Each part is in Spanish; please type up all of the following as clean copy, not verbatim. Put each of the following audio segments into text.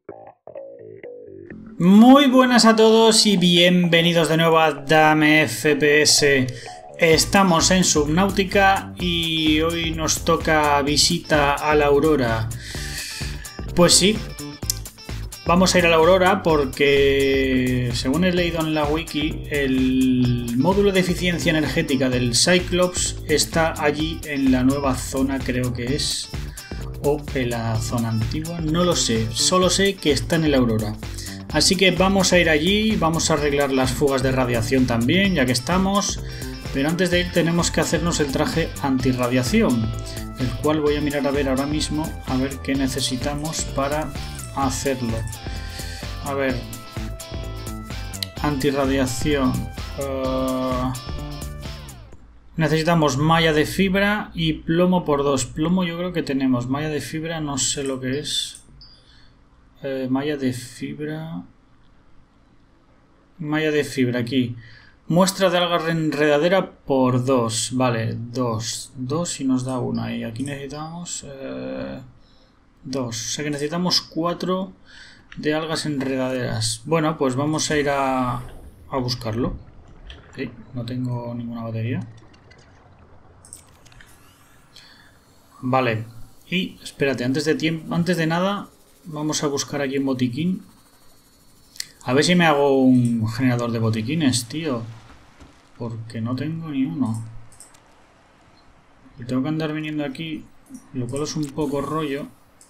Muy buenas a todos y bienvenidos de nuevo a Dame FPS. Estamos en Subnautica y hoy nos toca visita a la Aurora. Pues sí, vamos a ir a la Aurora porque, según he leído en la wiki, el módulo de eficiencia energética del Cyclops está allí en la nueva zona, creo que es, o en la zona antigua, no lo sé, solo sé que está en el Aurora. Así que vamos a ir allí, vamos a arreglar las fugas de radiación también, ya que estamos. Pero antes de ir tenemos que hacernos el traje antirradiación, el cual voy a mirar a ver ahora mismo, a ver qué necesitamos para hacerlo. A ver, antirradiación. Necesitamos malla de fibra y plomo por 2. Plomo yo creo que tenemos, malla de fibra no sé lo que es. Malla de fibra. Malla de fibra aquí. Muestra de alga enredadera por 2. Vale, 2. 2 y nos da una. Y aquí necesitamos 2. O sea que necesitamos 4 de algas enredaderas. Bueno, pues vamos a ir a buscarlo. Sí, no tengo ninguna batería. Vale. Y espérate, antes de nada, vamos a buscar aquí en botiquín. A ver si me hago un generador de botiquines, tío. Porque no tengo ni uno. Y tengo que andar viniendo aquí, lo cual es un poco rollo.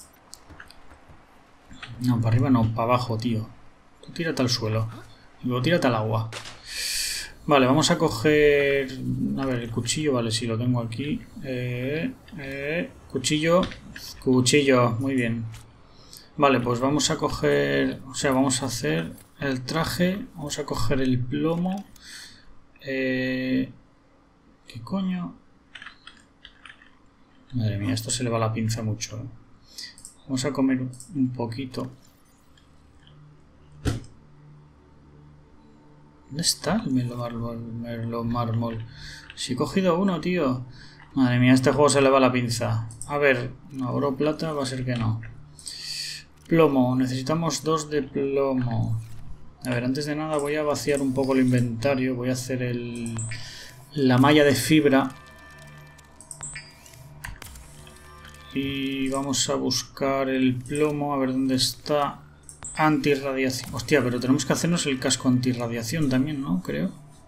No, para arriba no, para abajo, tío. Tú tírate al suelo. Y luego tírate al agua. Vale, vamos a coger... A ver, el cuchillo, vale, sí, lo tengo aquí. Cuchillo. Cuchillo, muy bien. Vale, pues vamos a coger... O sea, vamos a hacer el traje. Vamos a coger el plomo. ¿Qué coño? Madre mía, esto se le va la pinza mucho, ¿eh? Vamos a comer un poquito. ¿Dónde está el merlomármol? Si he cogido uno, tío. Madre mía, este juego se le va la pinza. A ver, no, oro plata va a ser que no. Plomo, necesitamos 2 de plomo. A ver, antes de nada voy a vaciar un poco el inventario. Voy a hacer la malla de fibra. Y vamos a buscar el plomo, a ver dónde está. Antirradiación. Hostia, pero tenemos que hacernos el casco antirradiación también, ¿no? Creo.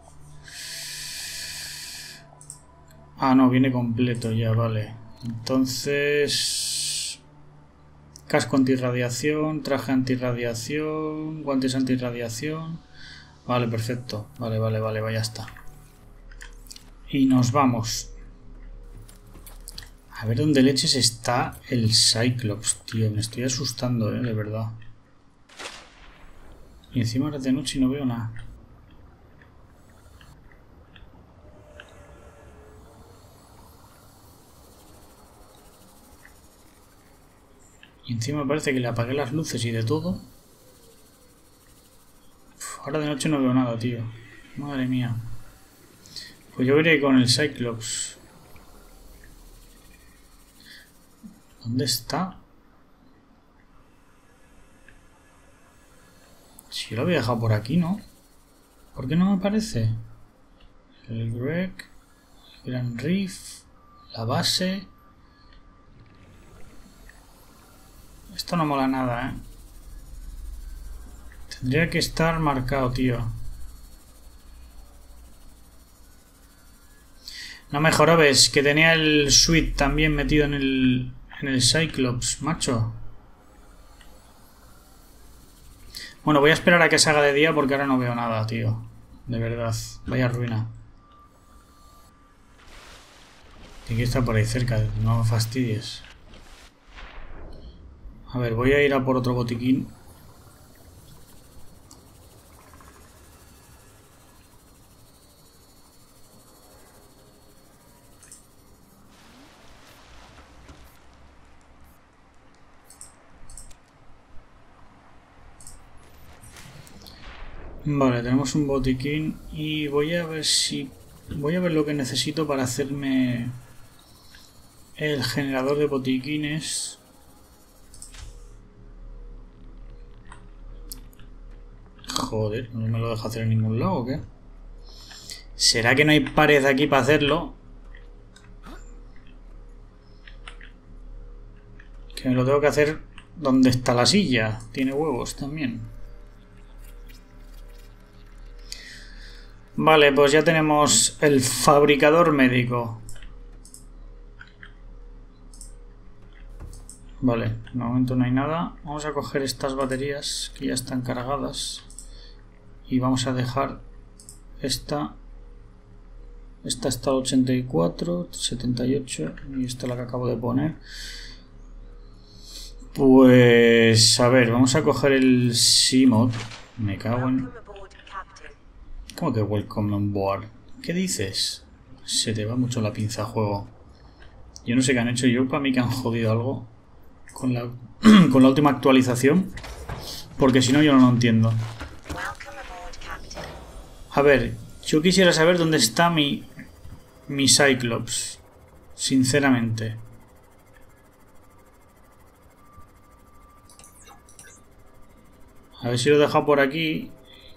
Ah, no, viene completo ya, vale. Entonces... Casco antirradiación, traje antirradiación, guantes antirradiación. Vale, perfecto. Vale, ya está. Y nos vamos. A ver dónde leches está el Cyclops, tío. Me estoy asustando, de verdad. Y encima ahora es de noche y no veo nada. Y encima parece que le apagué las luces y de todo. Ahora de noche no veo nada, tío. Madre mía. Pues yo iré con el Cyclops. ¿Dónde está? Si yo lo había dejado por aquí, ¿no? ¿Por qué no me aparece? El Wreck, el Gran Reef, la base... Esto no mola nada, ¿eh? Tendría que estar marcado, tío. No me jorobes, que tenía el suite también metido en el Cyclops, macho. Bueno, voy a esperar a que se haga de día porque ahora no veo nada, tío. De verdad, vaya ruina. Tiene que estar por ahí cerca, no me fastidies. A ver, voy a ir a por otro botiquín. Vale, tenemos un botiquín y voy a ver si... Voy a ver lo que necesito para hacerme el generador de botiquines. Joder, no me lo deja hacer en ningún lado, ¿o qué? ¿Será que no hay pared aquí para hacerlo? Que me lo tengo que hacer donde está la silla. Tiene huevos también. Vale, pues ya tenemos el fabricador médico. Vale, de momento no hay nada. Vamos a coger estas baterías que ya están cargadas. Y vamos a dejar esta. Esta está al 84, 78 y esta es la que acabo de poner. Pues a ver, vamos a coger el CMOD. Me cago en... ¿Cómo que welcome on board? ¿Qué dices? Se te va mucho la pinza, juego. Yo no sé qué han hecho. Yo para mí que han jodido algo con la última actualización. Porque si no yo no lo entiendo. A ver, yo quisiera saber dónde está mi Cyclops. Sinceramente. A ver si lo he dejado por aquí.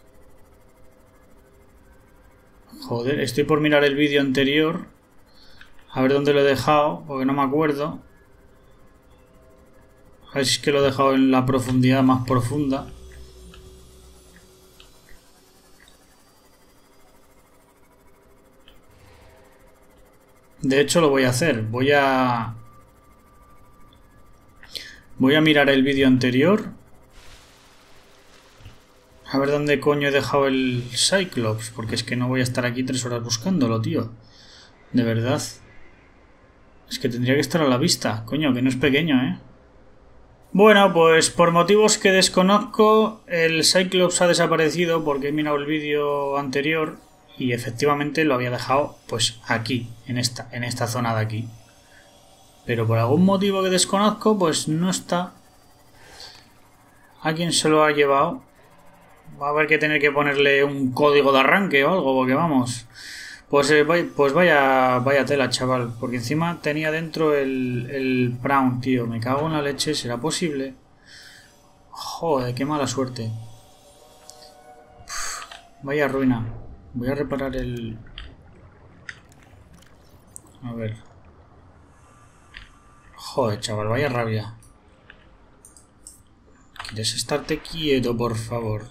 Joder, estoy por mirar el vídeo anterior. A ver dónde lo he dejado, porque no me acuerdo. A ver si es que lo he dejado en la profundidad más profunda. De hecho lo voy a hacer. Voy a mirar el vídeo anterior. A ver dónde coño he dejado el Cyclops. Porque es que no voy a estar aquí 3 horas buscándolo, tío. De verdad. Es que tendría que estar a la vista. Coño, que no es pequeño, ¿eh? Bueno, pues por motivos que desconozco, el Cyclops ha desaparecido porque he mirado el vídeo anterior y efectivamente lo había dejado pues aquí, en esta zona de aquí. Pero por algún motivo que desconozco, pues no está. ¿Alguien se lo ha llevado? Va a haber que tener que ponerle un código de arranque o algo, porque vamos. Pues vaya tela, chaval. Porque encima tenía dentro el Brown, tío. Me cago en la leche, ¿será posible? Joder, qué mala suerte. Uf, vaya ruina. Voy a reparar el... A ver. Joder, chaval, vaya rabia. ¿Quieres estarte quieto, por favor?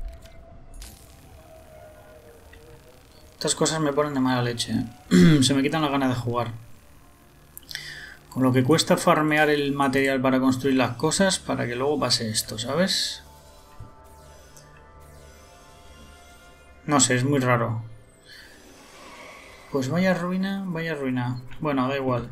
Estas cosas me ponen de mala leche, ¿eh? Se me quitan las ganas de jugar. Con lo que cuesta farmear el material para construir las cosas para que luego pase esto, ¿sabes? No sé, es muy raro. Pues vaya ruina, vaya ruina. Bueno, da igual.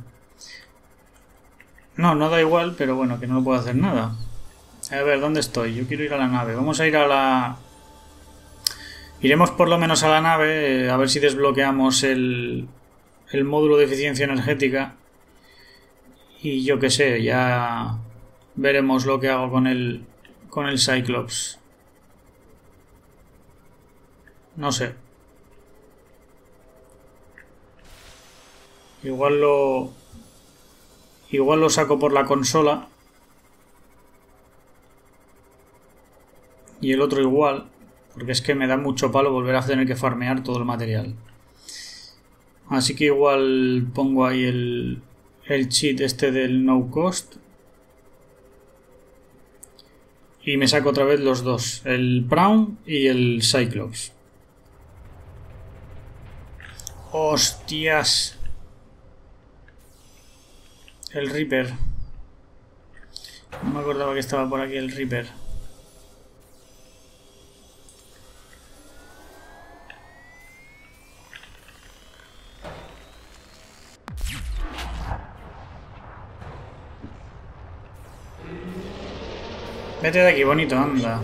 No, no da igual, pero bueno, que no puedo hacer nada. A ver, ¿dónde estoy? Yo quiero ir a la nave. Vamos a ir a la... Iremos por lo menos a la nave, a ver si desbloqueamos el módulo de eficiencia energética. Y yo qué sé, ya veremos lo que hago con el Cyclops. No sé. Igual lo saco por la consola. Y el otro igual. Porque es que me da mucho palo volver a tener que farmear todo el material. Así que igual pongo ahí el cheat este del no cost. Y me saco otra vez los dos. El Brown y el Cyclops. ¡Hostias! El Reaper. No me acordaba que estaba por aquí el Reaper. Vete de aquí, bonito, anda.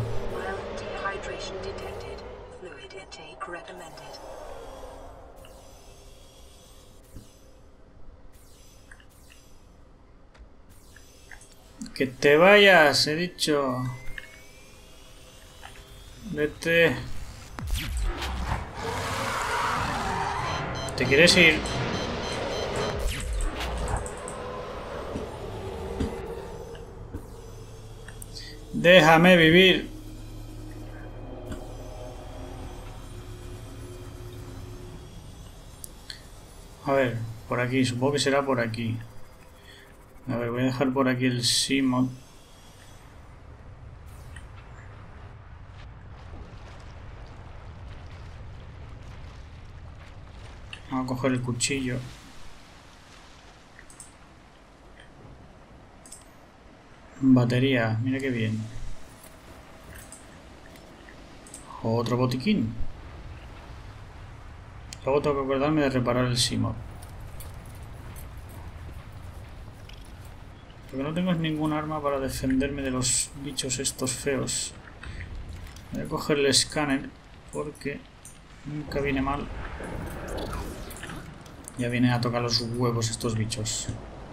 Que te vayas, he dicho. Vete. ¿Te quieres ir? Déjame vivir. A ver, por aquí, supongo que será por aquí. A ver, voy a dejar por aquí el Simod. Vamos a coger el cuchillo. Batería, mira qué bien. Otro botiquín. Luego tengo que acordarme de reparar el Simod. Lo que no tengo es ningún arma para defenderme de los bichos estos feos. Voy a coger el escáner porque nunca viene mal. Ya vienen a tocar los huevos estos bichos.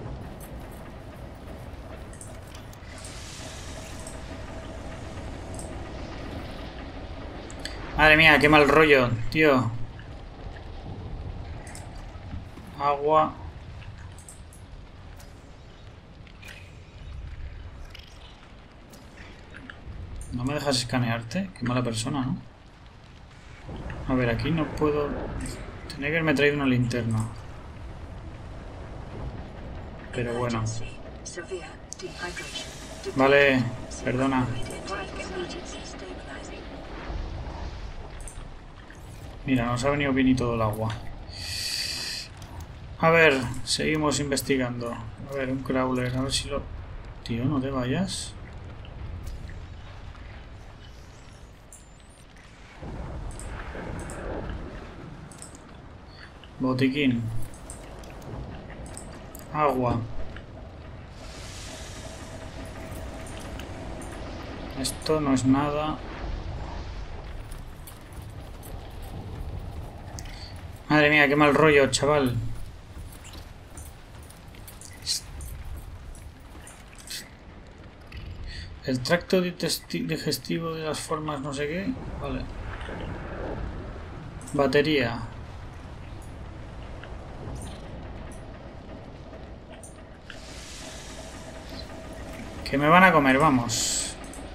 Madre mía, qué mal rollo, tío. Agua. ¿No me dejas escanearte? Qué mala persona, ¿no? A ver, aquí no puedo... Tenía que haberme traído una linterna. Pero bueno. Vale, perdona. Mira, nos ha venido bien y todo el agua. A ver, seguimos investigando. A ver, un crawler, a ver si lo... Tío, no te vayas. Botiquín. Agua. Esto no es nada. Madre mía, qué mal rollo, chaval. El tracto digestivo de las formas no sé qué. Vale. Batería. Que me van a comer, vamos.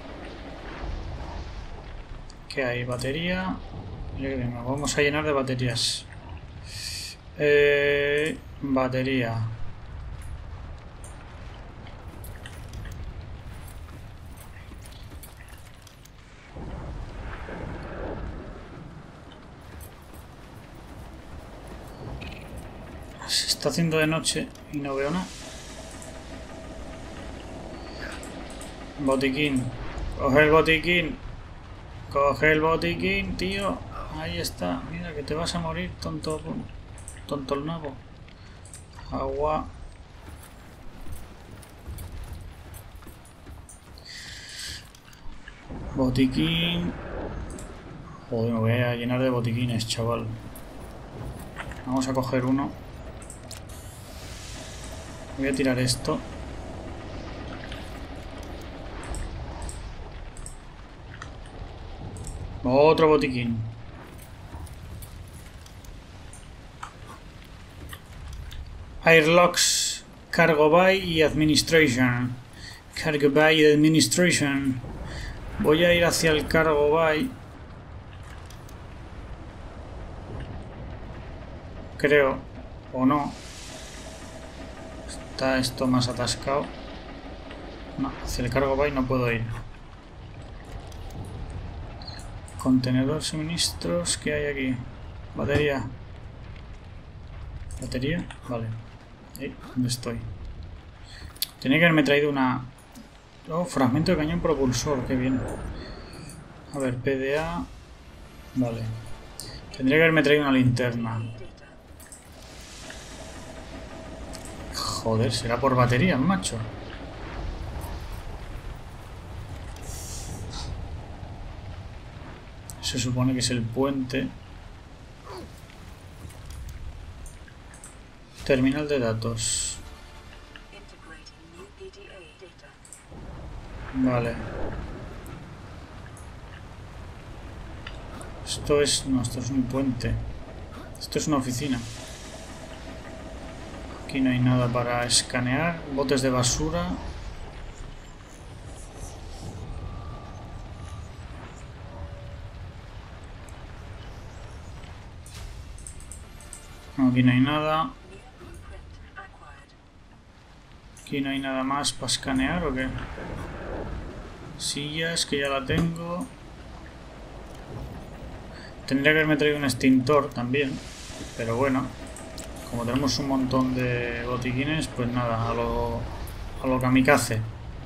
¿Qué hay? Batería. Mira que bien, nos vamos a llenar de baterías. Batería. Se está haciendo de noche y no veo nada. Botiquín. Coge el botiquín. Coge el botiquín, tío. Ahí está. Mira que te vas a morir, tonto. Tonto el nabo. Agua. Botiquín. Joder, me voy a llenar de botiquines, chaval. Vamos a coger uno. Voy a tirar esto. Otro botiquín. Airlocks, Cargo Bay y Administration. Cargo Bay y Administration. Voy a ir hacia el Cargo Bay. Creo. O no. Está esto más atascado. No, hacia el Cargo Bay no puedo ir. Contenedor, suministros. ¿Qué hay aquí? Batería. ¿Batería? Vale. ¿Dónde estoy? Tenía que haberme traído una... Oh, fragmento de cañón propulsor. Qué bien. A ver, PDA. Vale. Tendría que haberme traído una linterna. Joder, será por batería, macho. Se supone que es el puente. Terminal de datos. Vale. Esto es... No, esto es un puente. Esto es una oficina. Aquí no hay nada para escanear. Botes de basura. Aquí no hay nada. Aquí no hay nada más para escanear o qué. Sillas, que ya la tengo. Tendría que haberme traído un extintor también. Pero bueno, como tenemos un montón de botiquines, pues nada, a lo kamikaze.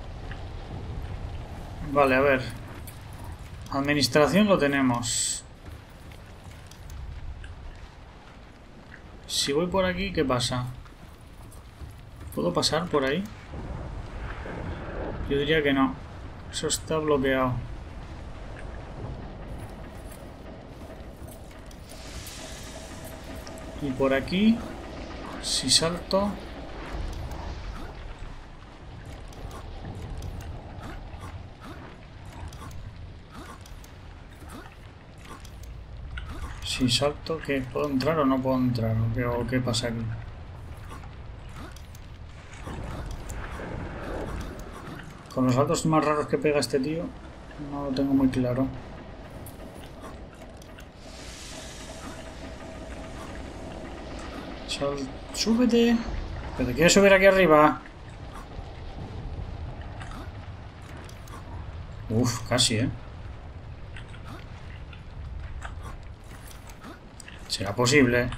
Vale, a ver. Administración lo tenemos. Si voy por aquí, ¿qué pasa? ¿Puedo pasar por ahí? Yo diría que no. Eso está bloqueado. Y por aquí, si salto... Si salto, ¿qué? ¿Puedo entrar o no puedo entrar? ¿O qué pasa aquí? Con los saltos más raros que pega este tío, no lo tengo muy claro. ¡Súbete! ¿Pero te quieres subir aquí arriba? Uf, casi, ¿eh? ¿Será posible?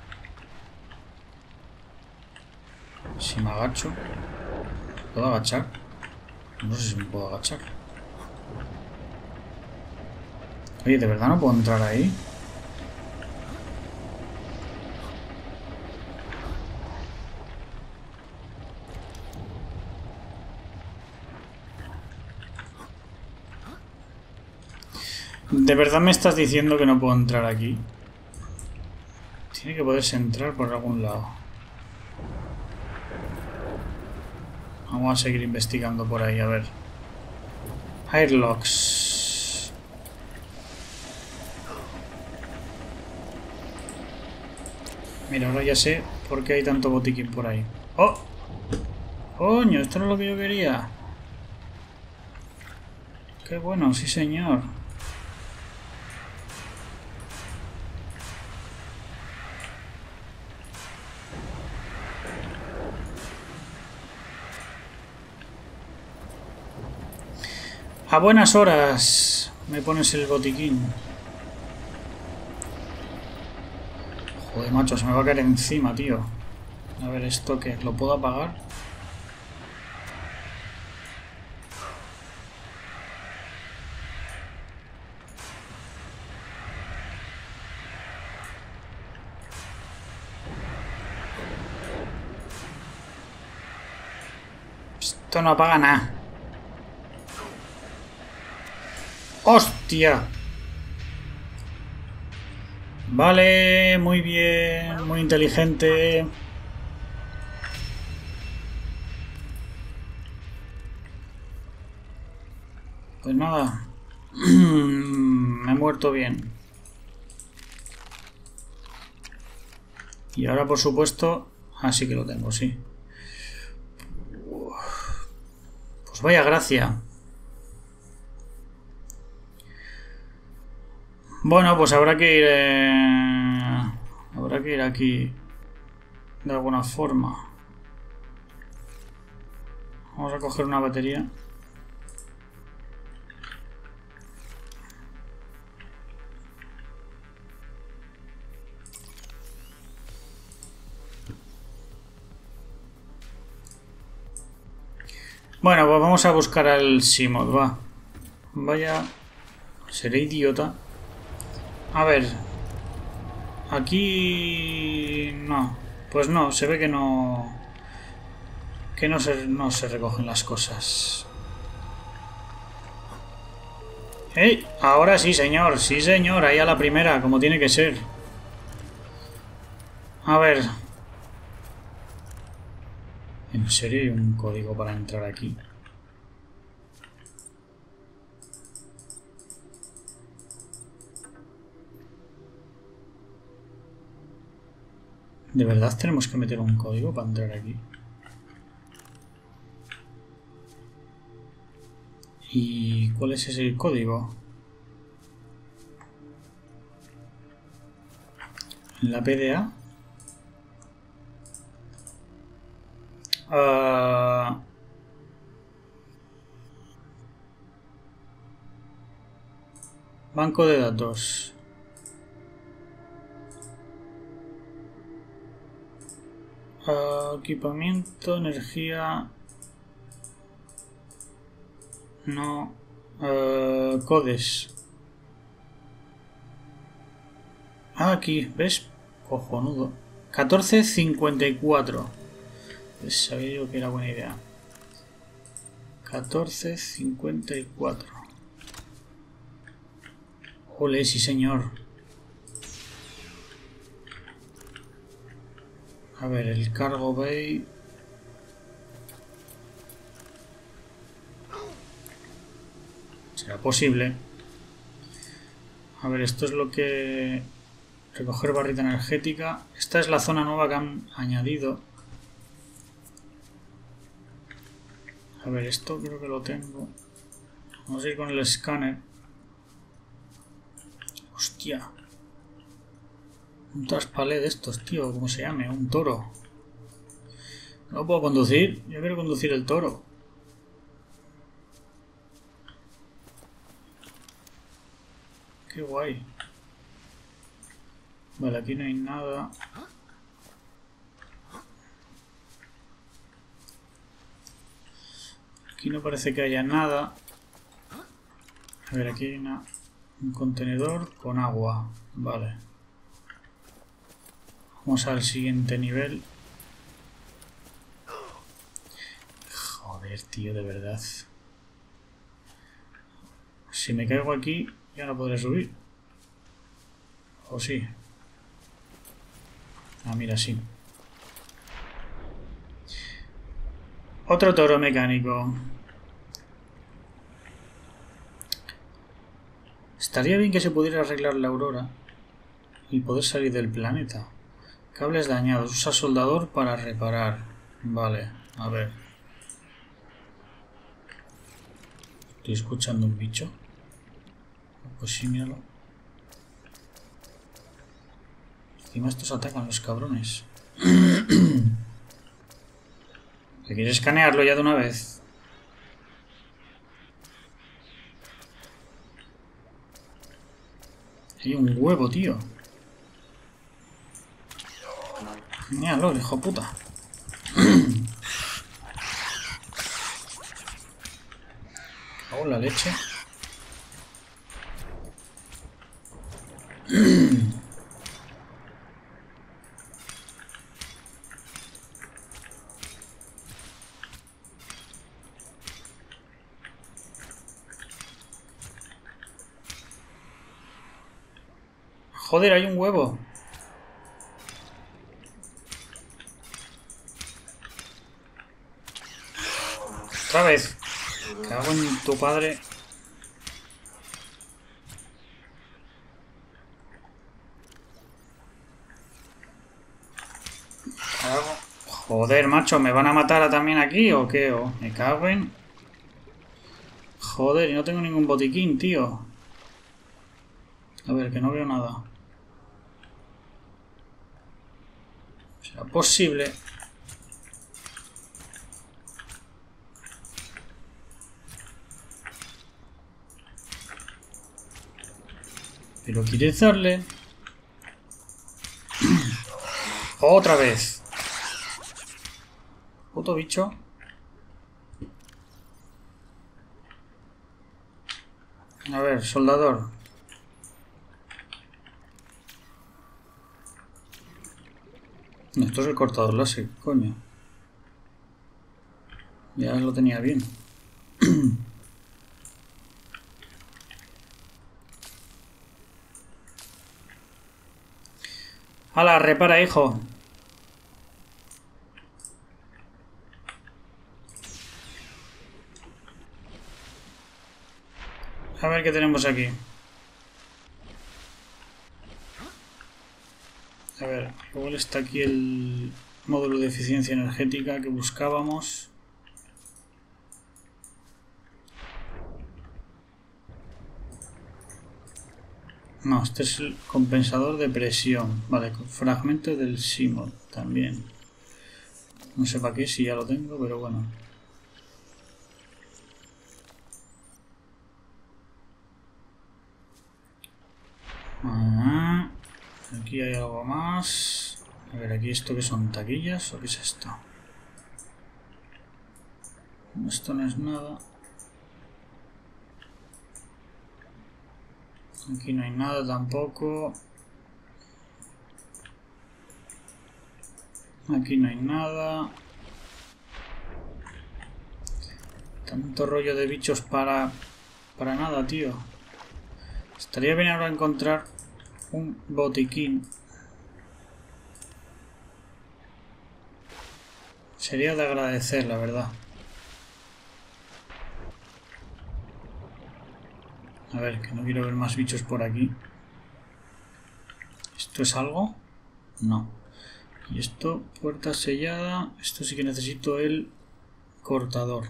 Si me agacho... ¿Puedo agachar? No sé si me puedo agachar. Oye, ¿de verdad no puedo entrar ahí? ¿De verdad me estás diciendo que no puedo entrar aquí? Tiene que poderse entrar por algún lado. Vamos a seguir investigando por ahí, a ver. Airlocks. Mira, ahora ya sé por qué hay tanto botiquín por ahí. ¡Oh! ¡Coño! Esto no es lo que yo quería. ¡Qué bueno! Sí, señor. A buenas horas me pones el botiquín. Joder, macho, se me va a caer encima, tío. A ver, ¿esto qué? ¿Lo puedo apagar? Esto no apaga nada. ¡Hostia! Vale, muy bien, muy inteligente. Pues nada, me he muerto bien. Y ahora, por supuesto, así que lo tengo, sí. Pues vaya gracia. Bueno, pues habrá que ir aquí de alguna forma. Vamos a coger una batería. Bueno, pues vamos a buscar al Simod, va. Vaya... Seré idiota. A ver. Aquí... No. Pues no, se ve que no... Que no se recogen las cosas. ¡Ey! Ahora sí, señor. Sí, señor. Ahí a la primera, como tiene que ser. A ver. ¿En serio hay un código para entrar aquí? ¿De verdad tenemos que meter un código para entrar aquí? ¿Y cuál es ese código? ¿En la PDA? Banco de datos. Equipamiento, energía. No. Codes. Aquí, ¿ves? Cojonudo. 14.54. Pues sabía yo que era buena idea. 14.54. Ole, sí señor. A ver, el cargo bay. ¿Será posible? A ver, esto es lo que... Recoger barrita energética. Esta es la zona nueva que han añadido. A ver, esto creo que lo tengo. Vamos a ir con el escáner. Hostia. Un traspalé de estos, tío. ¿Cómo se llame? Un toro. ¿No lo puedo conducir? Yo quiero conducir el toro. Qué guay. Vale, aquí no hay nada. Aquí no parece que haya nada. A ver, aquí hay un contenedor con agua. Vale. Vamos al siguiente nivel. Joder, tío, de verdad. Si me caigo aquí, ya no podré subir. ¿O sí? Ah, mira, sí. Otro toro mecánico. Estaría bien que se pudiera arreglar la aurora y poder salir del planeta. Cables dañados. Usa soldador para reparar. Vale, a ver. Estoy escuchando un bicho. Pues sí, míralo. Encima estos atacan los cabrones. ¿Te quieres escanearlo ya de una vez? Hay un huevo, tío. Míralo, hijo puta. Cago en la leche. Joder, hay un huevo. Otra vez. Cago en tu padre. Cago. Joder, macho, ¿me van a matar también aquí o qué? ¿O me cago en...? Joder, y no tengo ningún botiquín, tío. A ver, que no veo nada. ¿Será posible? Pero quieres darle... Otra vez. Puto bicho. A ver, soldador. No, esto es el cortador láser, coño. Ya lo tenía bien. ¡Hala, repara, hijo! A ver qué tenemos aquí. A ver, igual está aquí el módulo de eficiencia energética que buscábamos. No, este es el compensador de presión. Vale, con fragmento del SIMOD también. No sé para qué, si ya lo tengo, pero bueno. Aquí hay algo más. A ver, aquí esto que son taquillas o qué es esto. Esto no es nada. Aquí no hay nada tampoco. Aquí no hay nada. Tanto rollo de bichos para nada, tío. Estaría bien ahora encontrar un botiquín. Sería de agradecer, la verdad. A ver, que no quiero ver más bichos por aquí. ¿Esto es algo? No. Y esto, puerta sellada. Esto sí que necesito el cortador.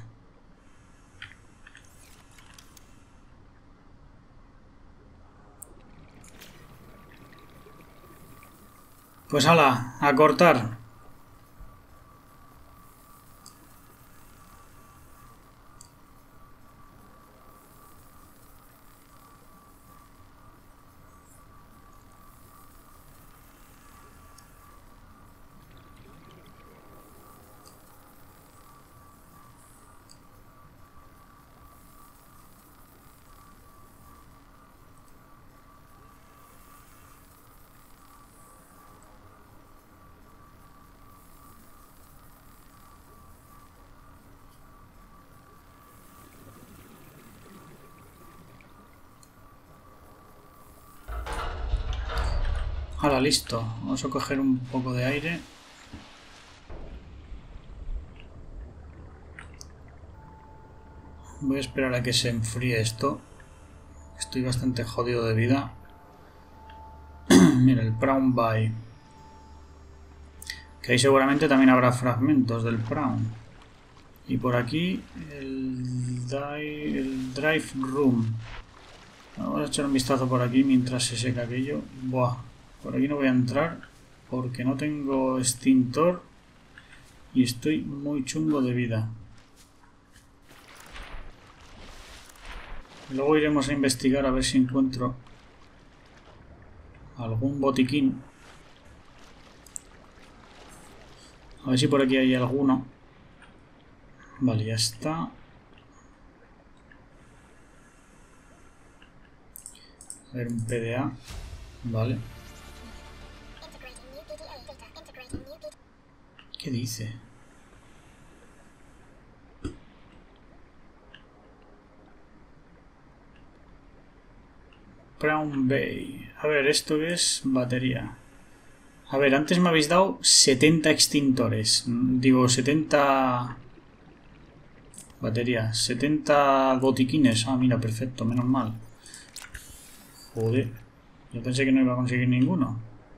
Pues hala, a cortar. Hala, listo. Vamos a coger un poco de aire. Voy a esperar a que se enfríe esto. Estoy bastante jodido de vida. Mira, el Prawn Bay. Que ahí seguramente también habrá fragmentos del Prawn. Y por aquí el Drive Room. Vamos a echar un vistazo por aquí mientras se seca aquello. Buah, por aquí no voy a entrar porque no tengo extintor y estoy muy chungo de vida. Luego iremos a investigar a ver si encuentro algún botiquín. A ver si por aquí hay alguno. Vale, ya está. A ver, un PDA. Vale. ¿Qué dice? Prawn Bay. A ver, esto es batería. A ver, antes me habéis dado 70 extintores. Digo, 70 baterías. 70 botiquines. Ah, mira, perfecto, menos mal. Joder. Yo pensé que no iba a conseguir ninguno.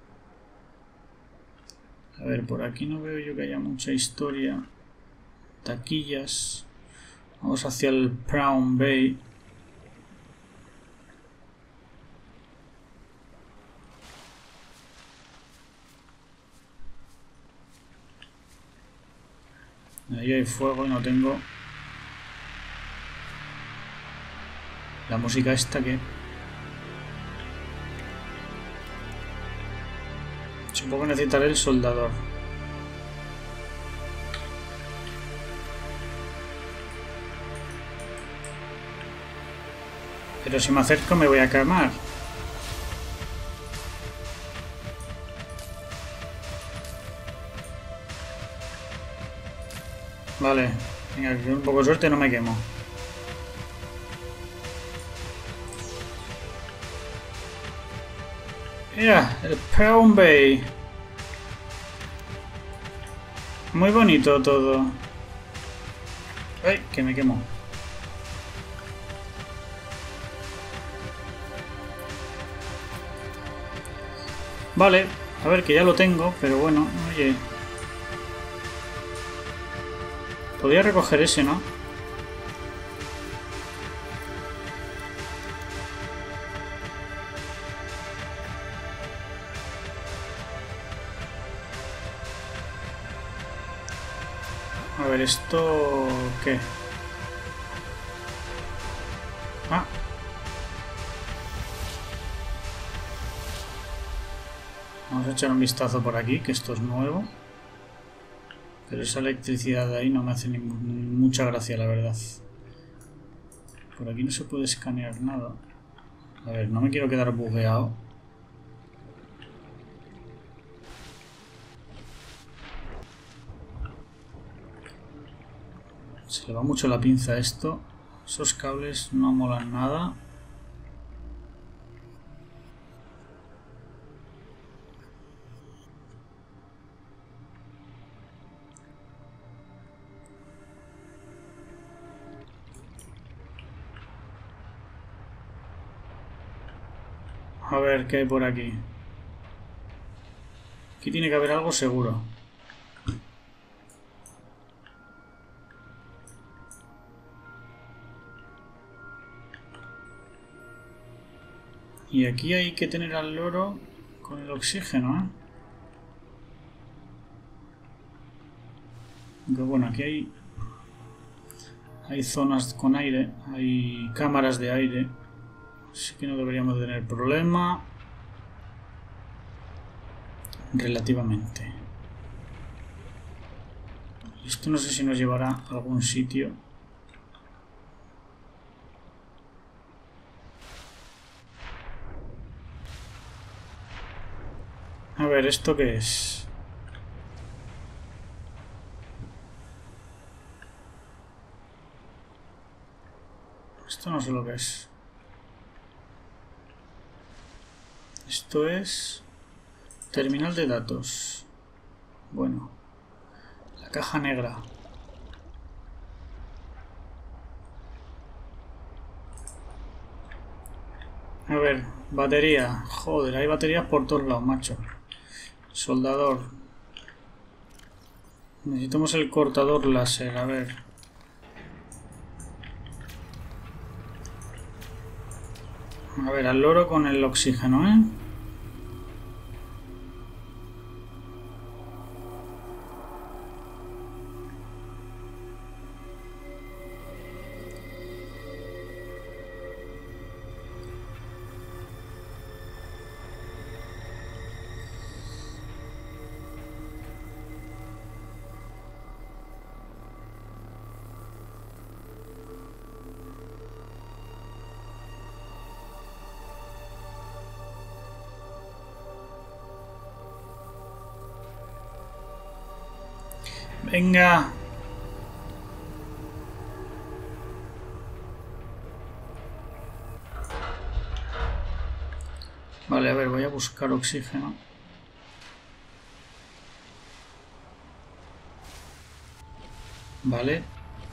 A ver, por aquí no veo yo que haya mucha historia. Taquillas. Vamos hacia el Prawn Bay. Ahí hay fuego y no tengo la música esta que... Supongo que necesitaré el soldador. Pero si me acerco me voy a quemar. Vale, venga, con un poco de suerte no me quemo. Mira, el Prawn Bay. Muy bonito todo. Ay, que me quemo. Vale, a ver, que ya lo tengo, pero bueno, oye. Podría recoger ese, ¿no? A ver, ¿esto qué? Ah. Vamos a echar un vistazo por aquí, que esto es nuevo. Pero esa electricidad de ahí no me hace mucha gracia, la verdad. Por aquí no se puede escanear nada. A ver, no me quiero quedar bugueado. Se le va mucho la pinza a esto. Esos cables no molan nada. A ver qué hay por aquí. Aquí tiene que haber algo seguro. Y aquí hay que tener al loro con el oxígeno, ¿eh? Aunque bueno, aquí hay zonas con aire, hay cámaras de aire. Así que no deberíamos tener problema. Relativamente. Esto no sé si nos llevará a algún sitio. A ver, ¿esto qué es? Esto no sé lo que es. Esto es... terminal de datos. Bueno. La caja negra. A ver, batería. Joder, hay baterías por todos lados, macho. Soldador. Necesitamos el cortador láser, a ver. A ver, al loro con el oxígeno, ¿eh? Venga. Vale, a ver, voy a buscar oxígeno. Vale.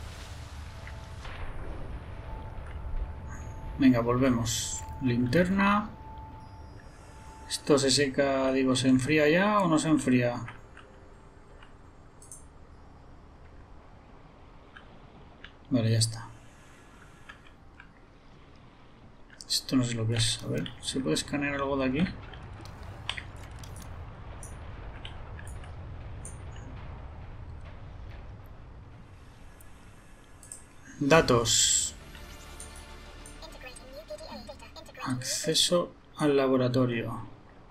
Venga, volvemos. Linterna. Esto se seca, digo, ¿se enfría ya o no se enfría? Vale, ya está. Esto no sé lo que es. A ver, ¿se puede escanear algo de aquí? Datos. Acceso al laboratorio.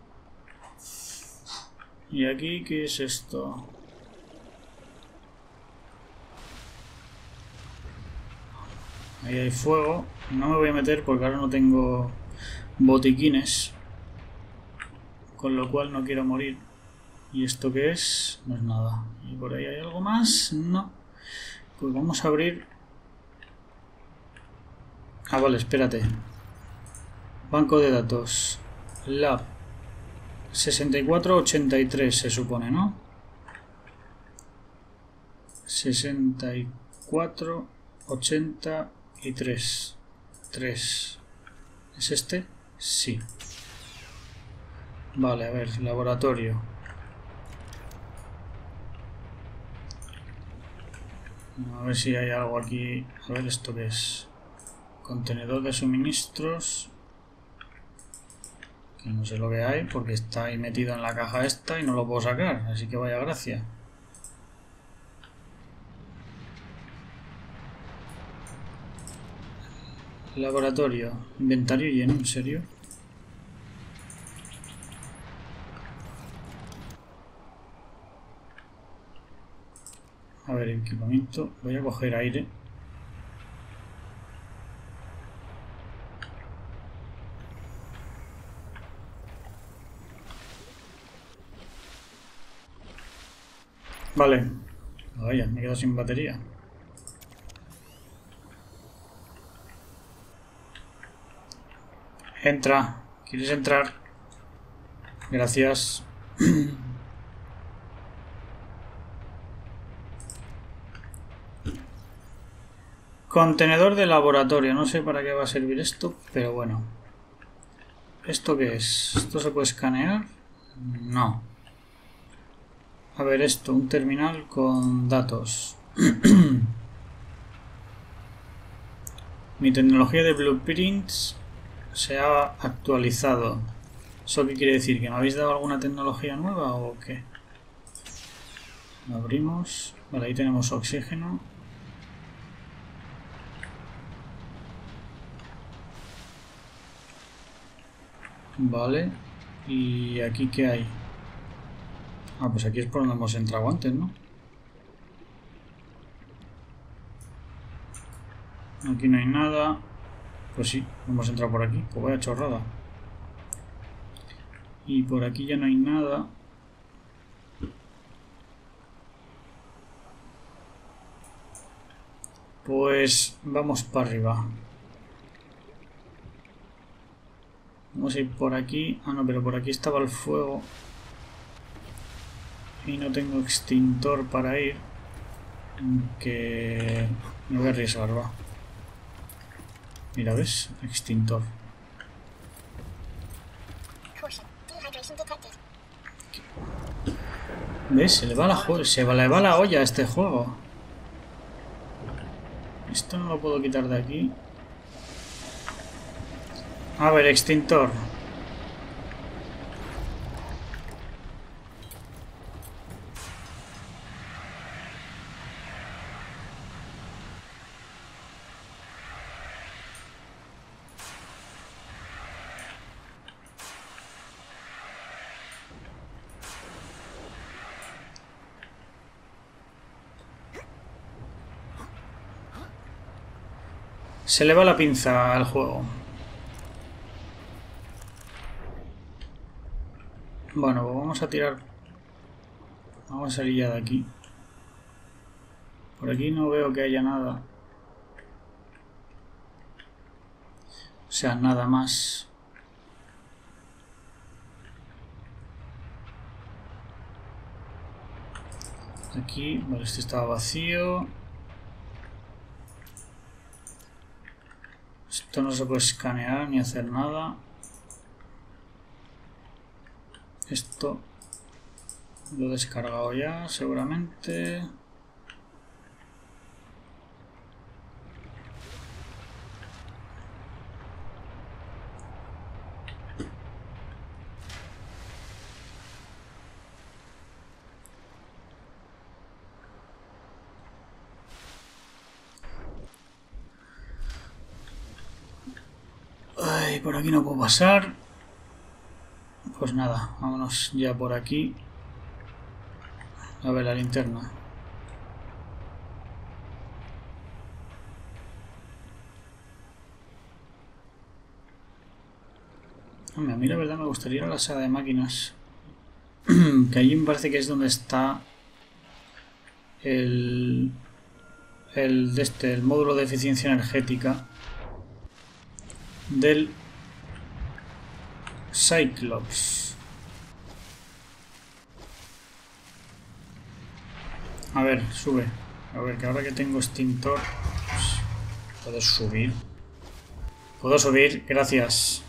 ¿Y aquí qué es esto? Ahí hay fuego. No me voy a meter porque ahora no tengo botiquines. Con lo cual no quiero morir. ¿Y esto qué es? No es nada. ¿Y por ahí hay algo más? No. Pues vamos a abrir... Ah, vale, espérate. Banco de datos. Lab. 6483 se supone, ¿no? 6483. 3. ¿Es este? Sí. Vale, a ver, laboratorio. A ver si hay algo aquí. A ver, ¿esto qué es? Contenedor de suministros. Que no sé lo que hay porque está ahí metido en la caja esta y no lo puedo sacar. Así que vaya gracia. Laboratorio. Inventario lleno, ¿en serio? A ver, equipamiento. Voy a coger aire. Vale. Vaya, me he quedado sin batería. Entra. ¿Quieres entrar? Gracias. Contenedor de laboratorio. No sé para qué va a servir esto, pero bueno. ¿Esto qué es? ¿Esto se puede escanear? No. A ver, esto. Un terminal con datos. Mi tecnología de blueprints se ha actualizado. ¿Eso qué quiere decir? ¿Que me habéis dado alguna tecnología nueva o qué? Lo abrimos. Vale, ahí tenemos oxígeno. Vale. ¿Y aquí qué hay? Ah, pues aquí es por donde hemos entrado antes, ¿no? Aquí no hay nada. Pues sí, hemos entrado por aquí. Pues vaya chorrada. Y por aquí ya no hay nada. Pues vamos para arriba. Vamos a ir por aquí. Ah, no, pero por aquí estaba el fuego. Y no tengo extintor para ir. Que me voy a arriesgar, va. Mira, ¿ves? Extintor. ¿Ves? Se le va la olla a este juego. Esto no lo puedo quitar de aquí. A ver, extintor. Se le va la pinza al juego. Bueno, pues vamos a tirar. Vamos a salir ya de aquí. Por aquí no veo que haya nada. O sea, nada más. Aquí, vale, este estaba vacío. Esto no se puede escanear ni hacer nada. Esto lo he descargado ya, seguramente. Ay, por aquí no puedo pasar. Pues nada, vámonos ya por aquí. A ver la linterna. Hombre, a mí la verdad me gustaría ir a la sala de máquinas. Que allí me parece que es donde está el módulo de eficiencia energética del Cyclops. A ver, sube. A ver, que ahora que tengo extintor... Pues, ¿puedes subir? Puedo subir, gracias.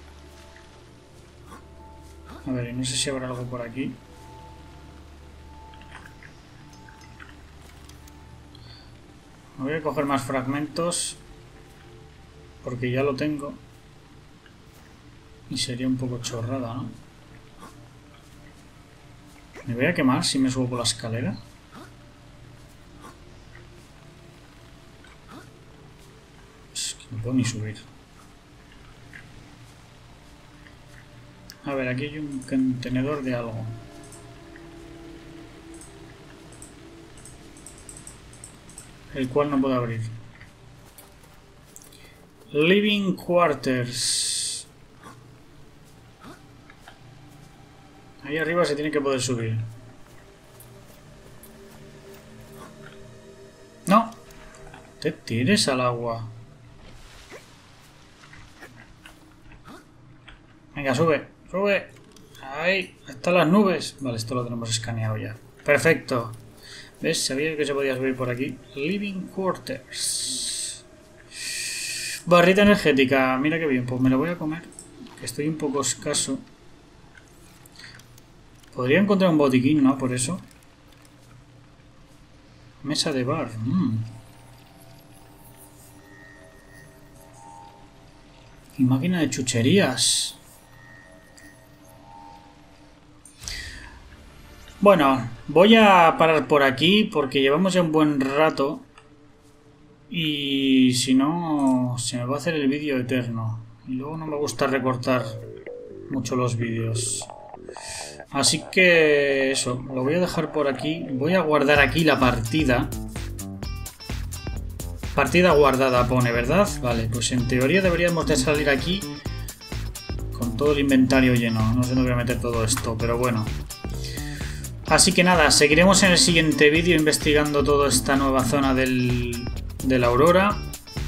A ver, no sé si habrá algo por aquí. Voy a coger más fragmentos. Porque ya lo tengo. Y sería un poco chorrada, ¿no? ¿Me voy a quemar si me subo por la escalera? Es que No puedo ni subir. A ver, aquí hay un contenedor de algo. El cual no puedo abrir. Living Quarters. Ahí arriba se tiene que poder subir. No. Te tires al agua. Venga, sube. Sube. Ahí. Hasta las nubes. Vale, esto lo tenemos escaneado ya. Perfecto. ¿Ves? Sabía que se podía subir por aquí. Living Quarters. Barrita energética. Mira qué bien. Pues me lo voy a comer. Que estoy un poco escaso. Podría encontrar un botiquín, ¿no? Por eso. Mesa de bar. Y máquina de chucherías. Bueno, voy a parar por aquí porque llevamos ya un buen rato. Y si no, se me va a hacer el vídeo eterno. Y luego no me gusta recortar mucho los vídeos. Así que eso, lo voy a dejar por aquí. Voy a guardar aquí la partida. Partida guardada pone, ¿verdad? Vale, pues en teoría deberíamos de salir aquí con todo el inventario lleno. No sé dónde voy a meter todo esto, pero bueno. Así que nada, seguiremos en el siguiente vídeo investigando toda esta nueva zona de la Aurora.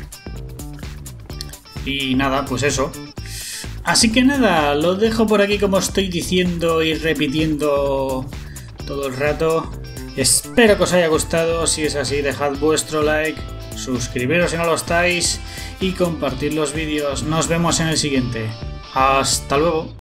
Y nada, pues eso. Así que nada, lo dejo por aquí como estoy diciendo y repitiendo todo el rato. Espero que os haya gustado. Si es así, dejad vuestro like, suscribiros si no lo estáis y compartid los vídeos. Nos vemos en el siguiente. Hasta luego.